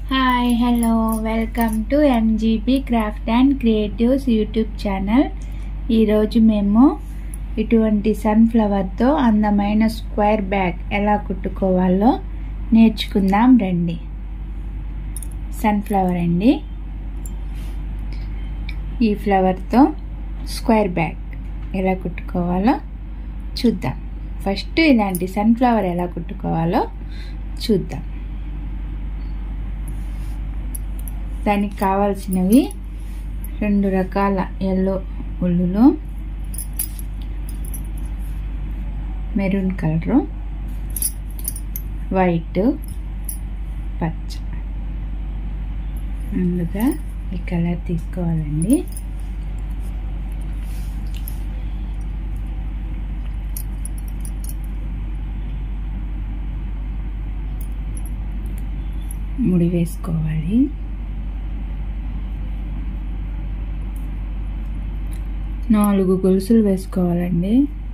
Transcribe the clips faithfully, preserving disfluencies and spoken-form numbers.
Hi hello welcome to MGB craft and creatives YouTube channel. ఈరోజు మేము ఇటువంటి సన్ఫ్లవర్తో అందమైన స్క్వేర్ బ్యాగ్ ఎలా కుట్టుకోవాలో నేర్చుకుందాం రండి. సన్ఫ్లవర్ అండి. ఈ ఫ్లవర్తో స్క్వేర్ బ్యాగ్ ఎలా కుట్టుకోవాలో చూద్దాం. ఫస్ట్ ఇలాంటి సన్ఫ్లవర్ ఎలా కుట్టుకోవాలో చూద్దాం. దానికి కావాల్సినవి రెండు రకాల ఎల్లో ఉల్లులు, మెరూన్ కలరు, వైట్, పచ్చ. ముందుగా ఈ కలర్ తీసుకోవాలండి. ముడి వేసుకోవాలి. నాలుగు గొలుసులు వేసుకోవాలండి.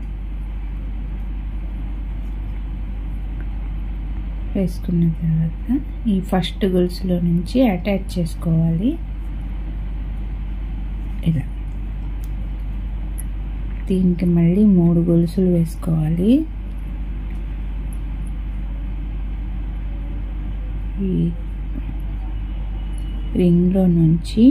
వేసుకున్న తర్వాత ఈ ఫస్ట్ గొలుసులో నుంచి అటాచ్ చేసుకోవాలి. ఇలా దీనికి మళ్ళీ మూడు గొలుసులు వేసుకోవాలి. ఈ రింగ్లో నుంచి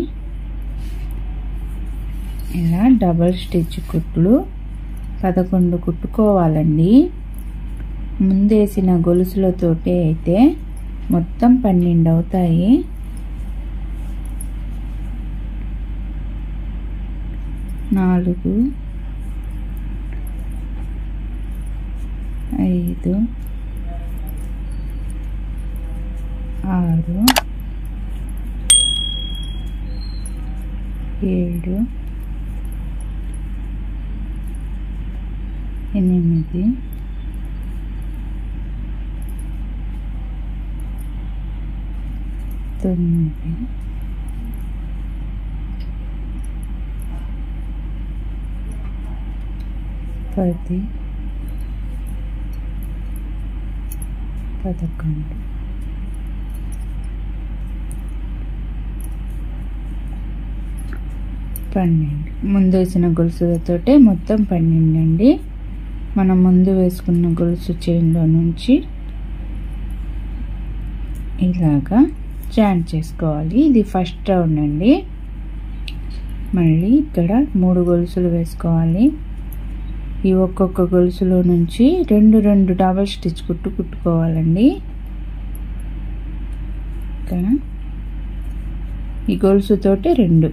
ఇలా డబల్ స్టిచ్ కుట్లు పదకొండు కుట్టుకోవాలండి. ముందేసిన గొలుసులతోటే అయితే మొత్తం పన్నెండు అవుతాయి. నాలుగు, ఐదు, ఆరు, ఏడు, ఎనిమిది, తొమ్మిది, పది, పదకొండు, పన్నెండు. ముందు వేసిన గొలుసులతోటే మొత్తం పన్నెండు అండి. మనం ముందు వేసుకున్న గొలుసు చైన్లో నుంచి ఇలాగా జాయిన్ చేసుకోవాలి. ఇది ఫస్ట్ రౌండ్ అండి. మళ్ళీ ఇక్కడ మూడు గొలుసులు వేసుకోవాలి. ఈ ఒక్కొక్క గొలుసులో నుంచి రెండు రెండు డబల్ స్టిచ్ కుట్టు కుట్టుకోవాలండి. ఇక్కడ ఈ గొలుసుతోటి రెండు,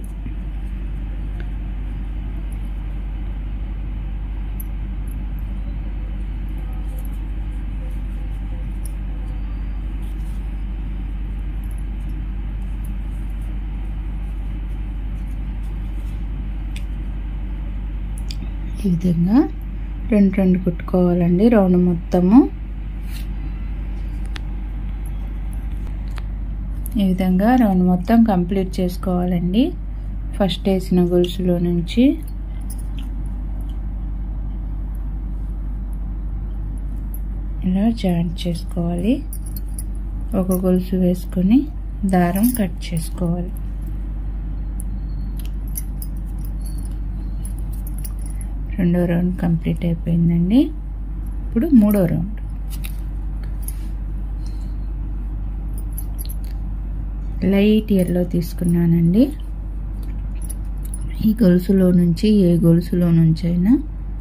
ఈ విధంగా రెండు రెండు కుట్టుకోవాలండి రౌండ్ మొత్తము. ఈ విధంగా రౌండ్ మొత్తం కంప్లీట్ చేసుకోవాలండి. ఫస్ట్ వేసిన గొలుసులో నుంచి ఇలా జాయింట్ చేసుకోవాలి. ఒక గొలుసు వేసుకొని దారం కట్ చేసుకోవాలి. రెండో రౌండ్ కంప్లీట్ అయిపోయిందండి. ఇప్పుడు మూడో రౌండ్. లైట్ ఎల్లో తీసుకున్నానండి. ఈ గొలుసులో నుంచి ఏ గొలుసులో నుంచి అయినా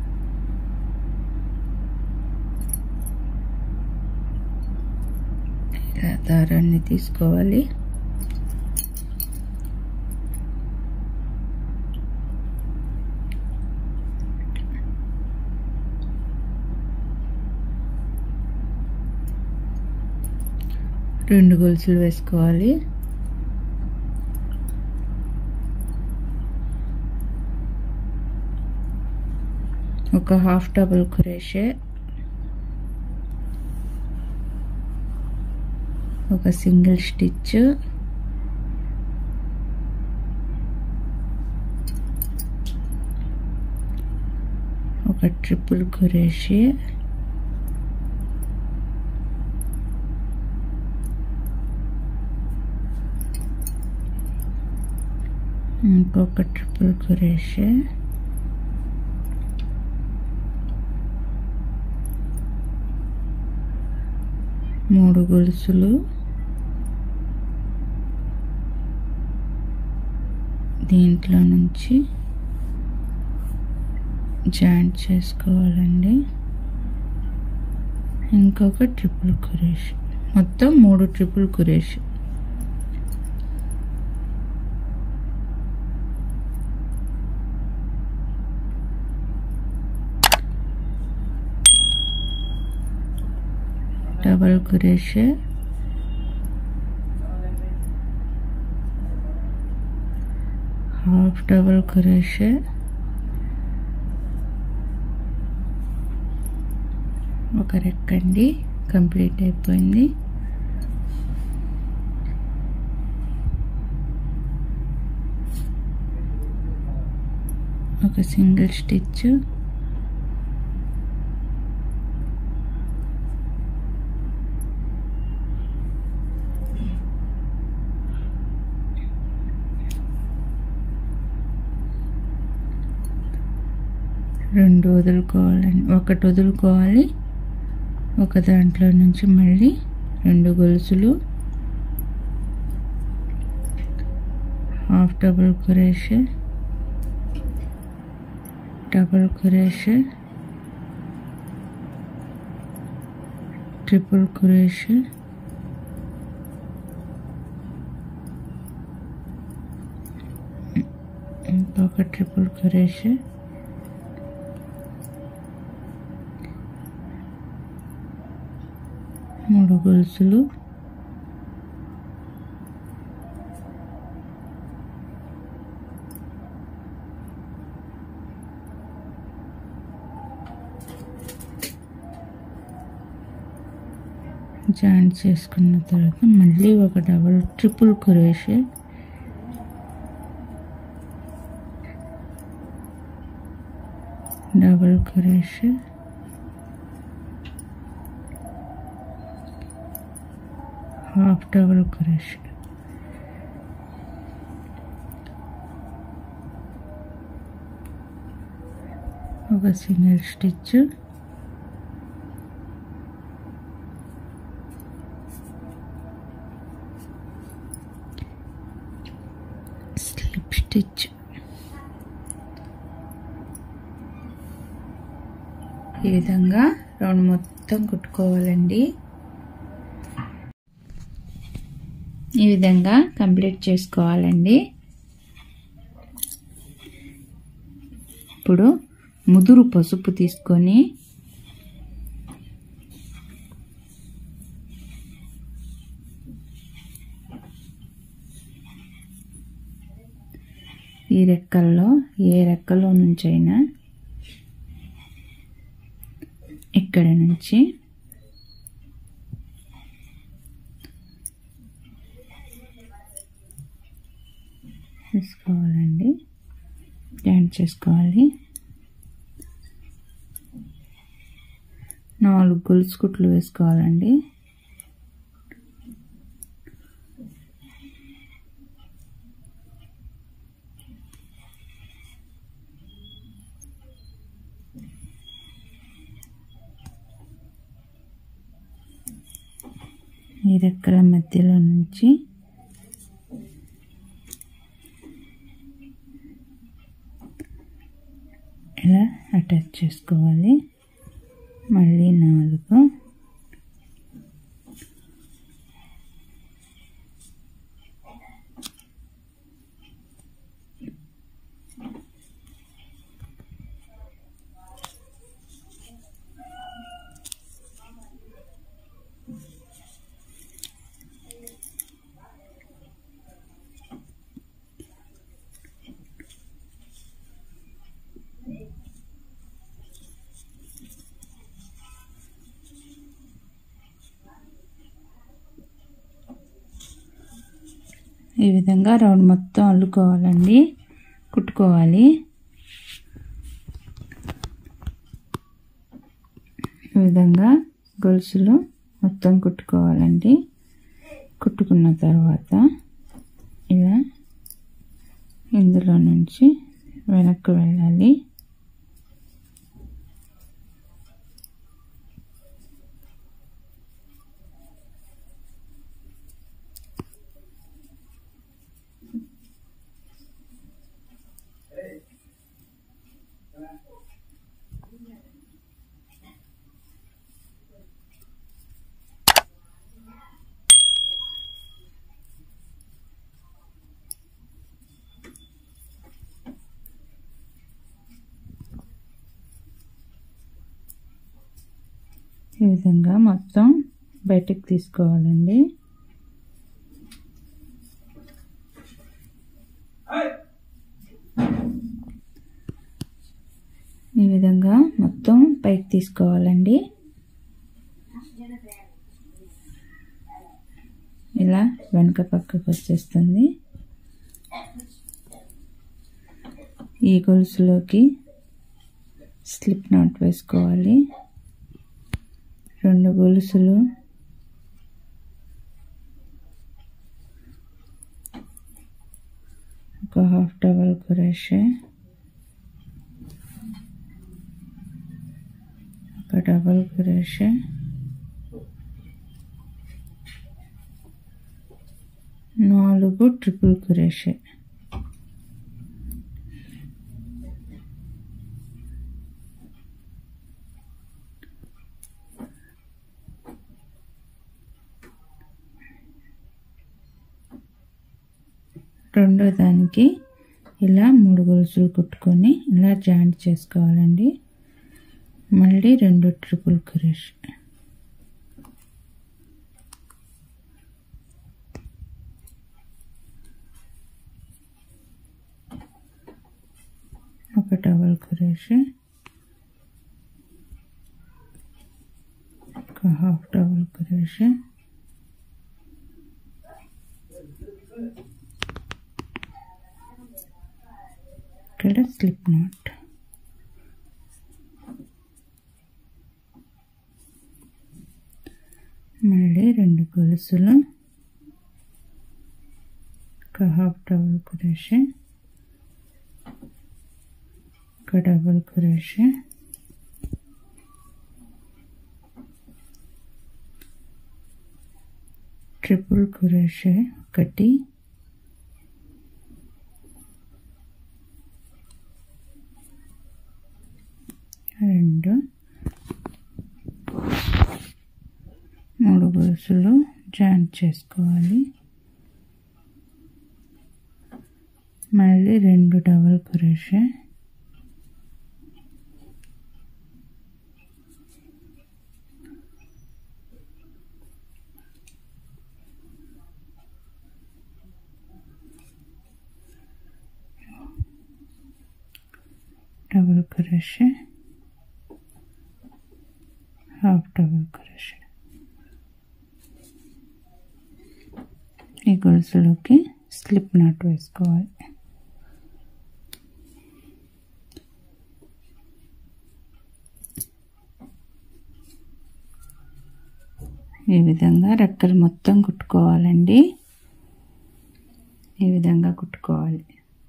ఇలా దారాన్ని తీసుకోవాలి. రెండు గొలుసులు వేసుకోవాలి. ఒక హాఫ్ డబుల్ క్రోషే, ఒక సింగిల్ స్టిచ్, ఒక ట్రిపుల్ క్రోషే, ఇంకొక ట్రిపుల్ క్రోషే, మూడు గొలుసులు, దీంట్లో నుంచి జాయింట్ చేసుకోవాలండి. ఇంకొక ట్రిపుల్ క్రోషే, మొత్తం మూడు triple crochet. Double crochet, half double crochet, ఒక రెక్కండి కంప్లీట్ అయిపోయింది. ఒక సింగిల్ స్టిచ్, రెండు వదులుకోవాలండి, ఒకటి వదులుకోవాలి. ఒక దాంట్లో నుంచి మళ్ళీ రెండు గొలుసులు, half double crochet, double crochet, triple crochet, ఇంకొక ట్రిపుల్ క్రోషే, మూడు గొలుసులు, జాయింట్ చేసుకున్న తర్వాత మళ్ళీ ఒక double triple crochet, double crochet, half double crochet, ఒక సింగిల్ స్టిచ్, స్లిప్ స్టిచ్. ఈ విధంగా రౌండ్ మొత్తం కుట్టుకోవాలండి. ఈ విధంగా కంప్లీట్ చేసుకోవాలండి. ఇప్పుడు ముదురు పసుపు తీసుకొని ఈ రెక్కల్లో ఏ రెక్కలో నుంచైనా ఇక్కడ నుంచి తీసుకోవాలండి, జాయింట్ చేసుకోవాలి. నాలుగు గొలుసు కుట్లు వేసుకోవాలండి. ఈ రెక్కల మధ్యలో నుంచి ఇలా అటాచ్ చేసుకోవాలి. మళ్ళీ నాలుగు, ఈ విధంగా రౌండ్ మొత్తం అల్లుకోవాలండి, కుట్టుకోవాలి. ఈ విధంగా గొలుసులు మొత్తం కుట్టుకోవాలండి. కుట్టుకున్న తర్వాత ఇలా ఇందులో నుంచి వెనక్కి వెళ్ళాలి. ఈ విధంగా మొత్తం బయటికి తీసుకోవాలండి. ఈ విధంగా మొత్తం పైకి తీసుకోవాలండి. ఇలా వెనక పక్కకు వచ్చేస్తుంది. ఈ గొలుసులోకి స్లిప్ నాట్ వేసుకోవాలి. రెండు గొలుసులు ఒక హాఫ్ డబల్ క్రోషే, ఒక డబల్ క్రోషే, నాలుగు ట్రిపుల్ క్రోషే. రెండో దానికి ఇలా మూడు గొలుసులు కుట్టుకొని ఇలా జాయింట్ చేసుకోవాలండి. మళ్ళీ రెండు ట్రిపుల్ క్రోషే, ఒక డబల్ క్రోషే, ఒక హాఫ్ డబల్ క్రోషే, ఇక్కడ స్లిప్ నాట్. మళ్ళీ రెండు గొలుసులు, ఒక హాఫ్ డబల్ క్రోషే, ఒక డబల్ క్రోషే, ట్రిపుల్ క్రోషే ఒకటి, రెండు, మూడు గొలుసులు జాయింట్ చేసుకోవాలి. మళ్ళీ రెండు double crochet, double crochet, half double crochet. ఈ గొలుసులోకి స్లిప్ నాట్ వేసుకోవాలి. ఈ విధంగా రెక్కలు మొత్తం కుట్టుకోవాలండి. ఈ విధంగా కుట్టుకోవాలి.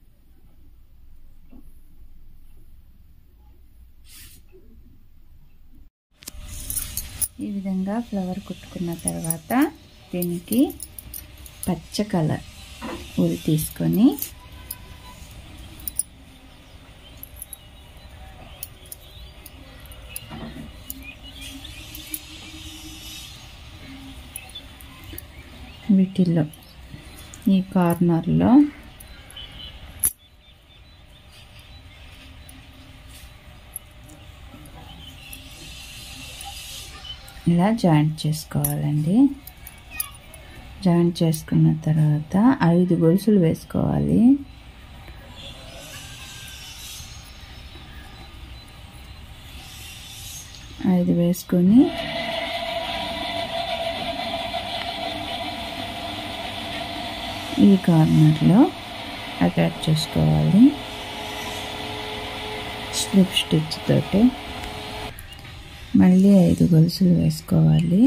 ఈ విధంగా ఫ్లవర్ కుట్టుకున్న తర్వాత దీనికి పచ్చ కలర్ ఊలు తీసుకొని వీటిల్లో ఈ కార్నర్లో ఇలా జాయింట్ చేసుకోవాలండి. జాయింట్ చేసుకున్న తర్వాత ఐదు గొలుసులు వేసుకోవాలి. ఐదు వేసుకొని ఈ కార్నర్లో అటాచ్ చేసుకోవాలి స్లిప్ స్టిచ్ తోటి. మళ్ళీ ఐదు గొలుసులు వేసుకోవాలి.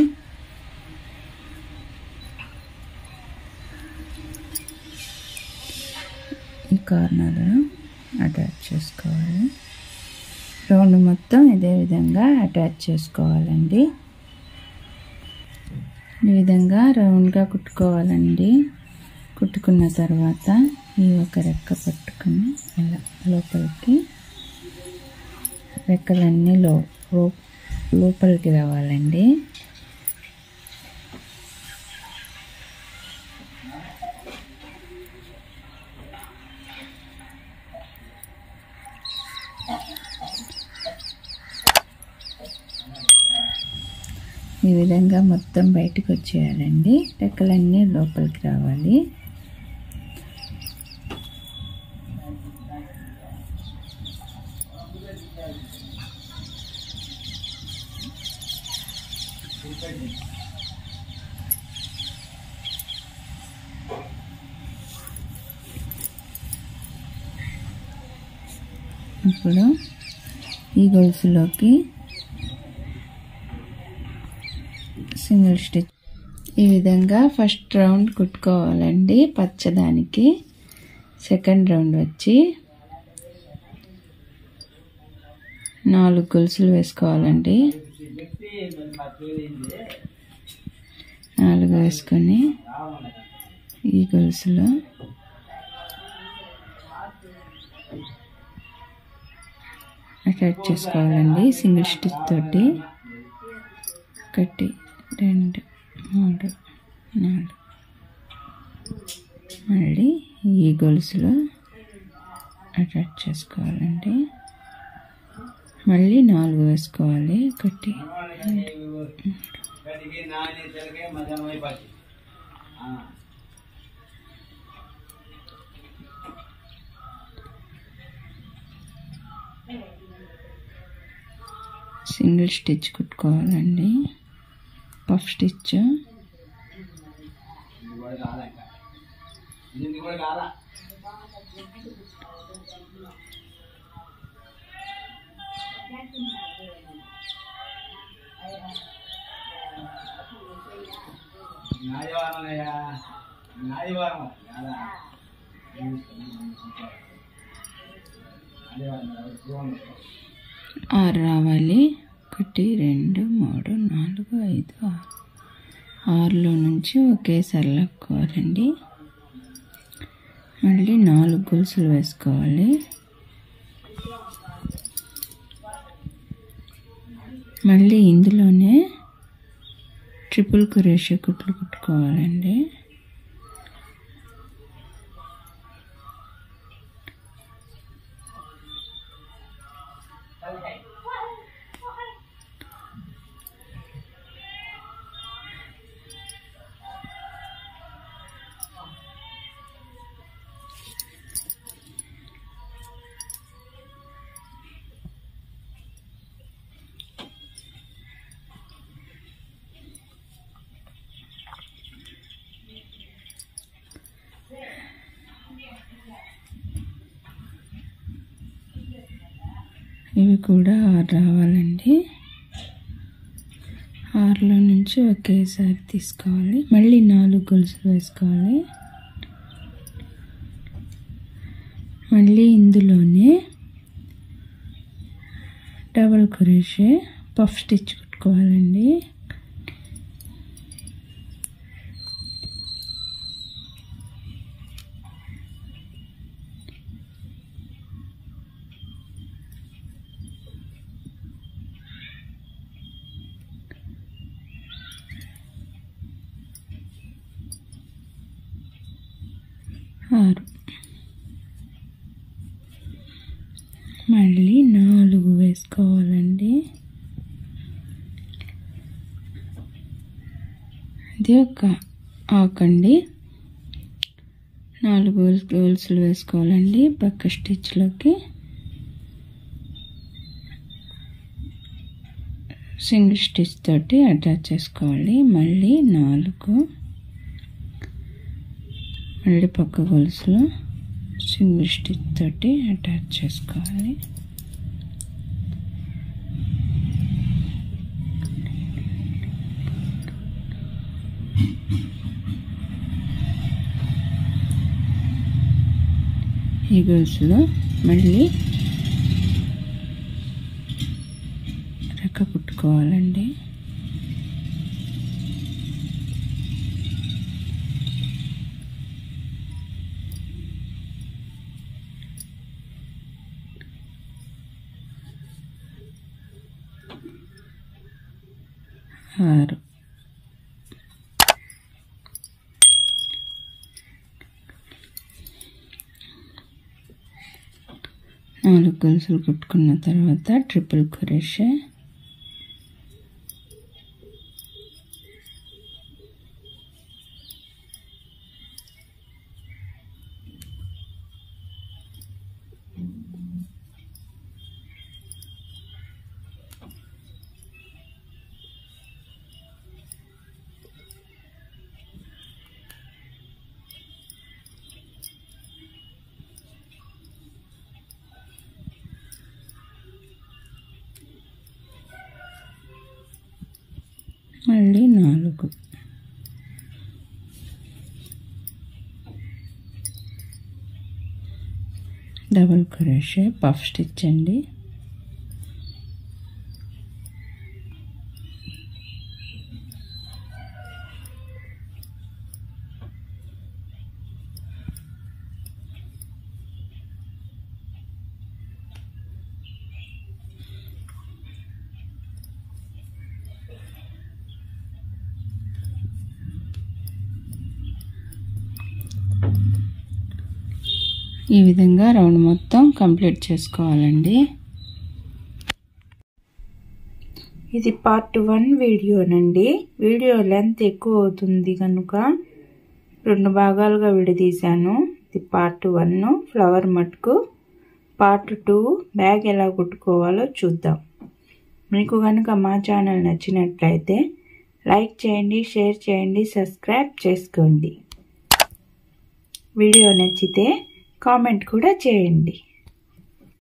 ఈ కార్నర్లో అటాచ్ చేసుకోవాలి. రౌండ్ మొత్తం ఇదే విధంగా అటాచ్ చేసుకోవాలండి. ఈ విధంగా రౌండ్గా కుట్టుకోవాలండి. కుట్టుకున్న తర్వాత ఈ ఒక రెక్క పట్టుకుని ఇలా లోపలికి రెక్కలన్నీ లో లోపలికి రావాలండి. ఈ విధంగా మొత్తం బయటకు వచ్చేయాలండి. రెక్కలన్నీ లోపలికి రావాలి. ఇప్పుడు ఈ గొలుసులోకి సింగిల్ స్టిచ్ ఈ విధంగా ఫస్ట్ రౌండ్ కుట్టుకోవాలండి పచ్చదానికి. సెకండ్ రౌండ్ వచ్చి నాలుగు గొలుసులు వేసుకోవాలండి. నాలుగు వేసుకొని ఈ గొలుసులో అటాచ్ చేసుకోవాలండి సింగిల్ స్టిచ్ తోటి. ఒకటి రెండు మూడు నాలుగు మళ్ళీ ఈ గొలుసులో అటాచ్ చేసుకోవాలండి. మళ్ళీ నాలుగు వేసుకోవాలి. ఒకటి రెండు మూడు సింగిల్ స్టిచ్ కుట్టుకోవాలండి. పఫ్ స్టిచ్ ఆరు రావాలి. ఒకటి రెండు మూడు నాలుగు ఐదు ఆరు ఆరులో నుంచి ఒకేసారి లాక్కోవాలండి. మళ్ళీ నాలుగు గొలుసులు వేసుకోవాలి. మళ్ళీ ఇందులోనే ట్రిపుల్ క్రోషే కుట్లు కుట్టుకోవాలండి. ఇవి కూడా ఆరు రావాలండి. ఆరులో నుంచి ఒకేసారి తీసుకోవాలి. మళ్ళీ నాలుగు గొలుసులు వేసుకోవాలి. మళ్ళీ ఇందులోనే డబుల్ క్రోషే పఫ్ స్టిచ్ కుట్టుకోవాలండి. ఆరు మళ్ళీ నాలుగు వేసుకోవాలండి. ఇది ఒక ఆకండి. నాలుగు గొలుసులు వేసుకోవాలండి పక్క స్టిచ్లోకి. సింగిల్ స్టిచ్ తోటి అటాచ్ చేసుకోవాలి. మళ్ళీ నాలుగు మళ్ళీ పక్క గొలుసులో సింగిల్ స్టిచ్ తోటి అటాచ్ చేసుకోవాలి. ఈ ఈ గొలుసులో మళ్ళీ రెక్క కుట్టుకోవాలండి. ఆరు నాలుగు గొలుసులు కుట్టుకున్న తర్వాత ట్రిపుల్ క్రోషే, మళ్ళీ నాలుగు, డబుల్ క్రోషే పఫ్ స్టిచ్ అండి. ఈ విధంగా రౌండ్ మొత్తం కంప్లీట్ చేసుకోవాలండి. ఇది పార్ట్ వన్ వీడియోనండి. వీడియో లెంత్ ఎక్కువ అవుతుంది కనుక రెండు భాగాలుగా విడదీశాను. ఇది పార్ట్ వన్ ఫ్లవర్ మటుకు. పార్ట్ టూ బ్యాగ్ ఎలా కుట్టుకోవాలో చూద్దాం. మీకు కనుక మా ఛానల్ నచ్చినట్లయితే లైక్ చేయండి, షేర్ చేయండి, సబ్స్క్రైబ్ చేసుకోండి. వీడియో నచ్చితే కామెంట్ కూడా చేయండి.